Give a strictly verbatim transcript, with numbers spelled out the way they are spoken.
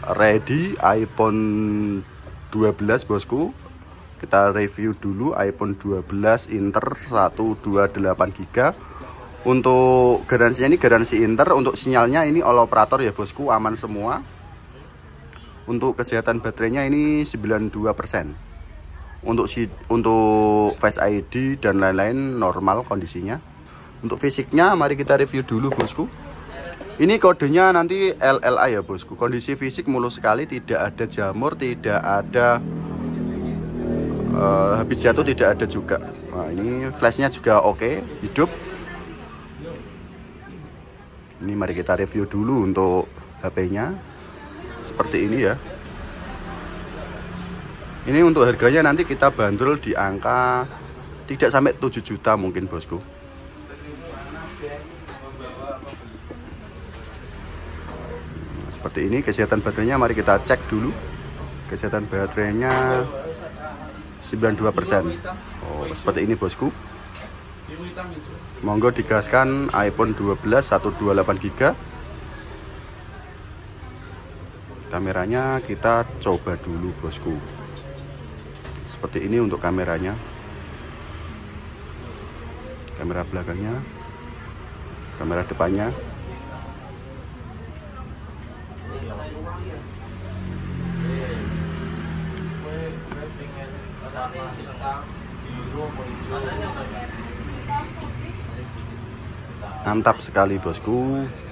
ready iPhone dua belas bosku. Kita review dulu iPhone dua belas Inter seratus dua puluh delapan giga. Untuk garansinya ini garansi Inter. Untuk sinyalnya ini all operator ya bosku, aman semua. Untuk kesehatan baterainya ini sembilan puluh dua persen. Untuk si untuk Face I D dan lain-lain normal kondisinya. Untuk fisiknya mari kita review dulu bosku. Ini kodenya nanti L L A ya bosku. Kondisi fisik mulus sekali, tidak ada jamur, tidak ada uh, habis jatuh, tidak ada juga. Nah, ini flashnya juga oke, okay, hidup. Ini mari kita review dulu untuk H P-nya. Seperti ini ya. Ini untuk harganya nanti kita bandrol di angka tidak sampai tujuh juta mungkin bosku. Seperti ini kesehatan baterainya, mari kita cek dulu. Kesehatan baterainya sembilan puluh dua persen. Oh, seperti ini bosku. Monggo digaskan iPhone dua belas seratus dua puluh delapan giga. Kameranya kita coba dulu bosku. Seperti ini untuk kameranya. Kamera belakangnya, kamera depannya. Mantap sekali bosku.